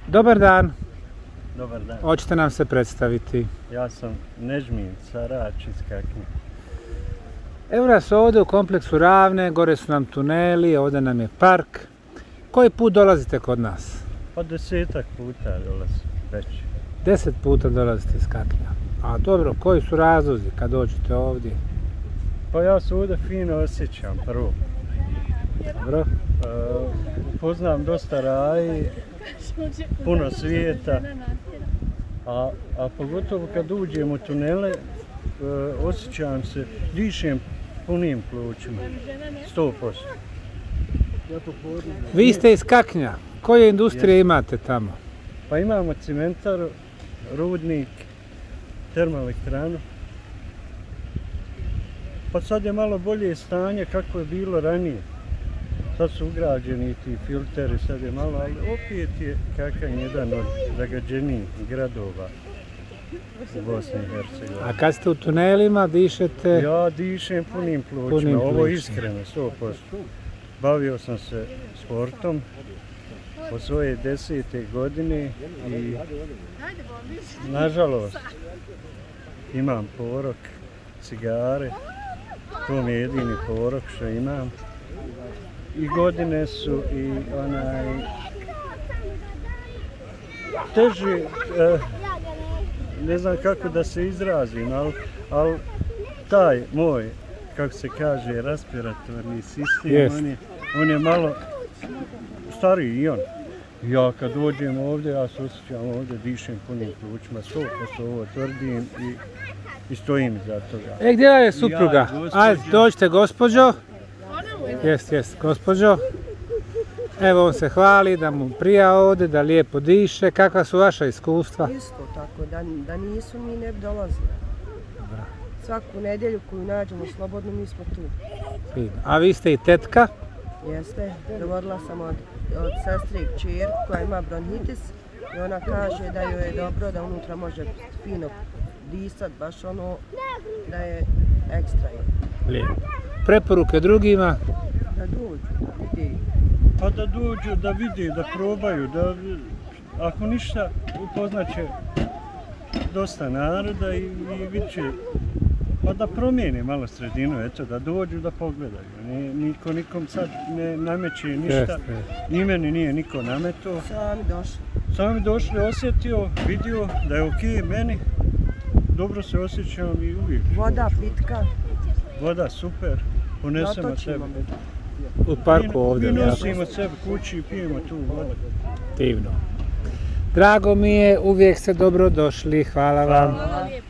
Dobar dan. Dobar dan. Hoćete nam se predstaviti? Ja sam Nežmin Sarač iz Kaknje. Evo nas ovdje u kompleksu Ravne, gore su nam tuneli, ovdje nam je park. Koji put dolazite kod nas? Pa 10-ak puta dolazim već. 10 puta dolazite iz Kaknja. A dobro, koji su razlozi kad dođete ovdje? Pa ja se ovdje fino osjećam prvo. Dobro. Poznam dosta raji, puno svijeta, a pogotovo kad uđem u tunele, osjećam se, dišem punim plućima, 100%. Vi ste iz Kaknja. Koje industrije imate tamo? Pa imamo cimentaru, rudnik, termoelektranu. Pa sad je malo bolje stanje kako je bilo ranije. Sad su ugrađeni ti filteri, sad je malo, ali opet je Kakanj jedan od zagađenijih gradova u Bosni i Hercegovini. A kad ste u tunelima, dišete? Ja dišem punim plućima, ovo je iskreno, 100%. Bavio sam se sportom od svoje 10. godine i nažalost imam porok, cigare, to mi je jedini porok što imam. I godine su i teži, ne znam kako da se izrazim, ali taj moj, kako se kaže, respiratorni sistem, on je malo stariji i on. Ja kad dođem ovdje, ja se osjećam ovdje, dišem punim plućima, 100% ovo tvrdim i stojim iza toga. Gdje je supruga? Ajde, dođite gospođo. Jest, gospođo. Evo on se hvali da mu prija ovdje, da lijepo diše. Kakva su vaša iskustva? Isto tako, da nisu mi ne bi dolazili. Svaku nedjelju koju nađemo slobodno, mi smo tu. A vi ste i tetka? Jeste, dovodila sam od sestre i kćer koja ima bronhitis i ona kaže da joj je dobro, da unutra može fino disat, baš ono da je ekstra. Lijepo. Preporuke drugima? Da dođu, da vidi. Pa da dođu, da vidi, da probaju, da ako ništa upoznaće dosta naroda i vidit će, pa da promijene malo sredinu, eto, da dođu da pogledaju. Niko nikom sad ne nameće ništa, ni meni nije niko nametao. Sami došli, osjetio, vidio da je okej meni, dobro se osjećam i uvijek. Voda, pitka. Voda, super, ponesemo sebe. U parku ovdje. Mi nosimo sebe kući i pijemo tu vodu. Divno. Drago mi je, uvijek ste dobro došli, hvala vam.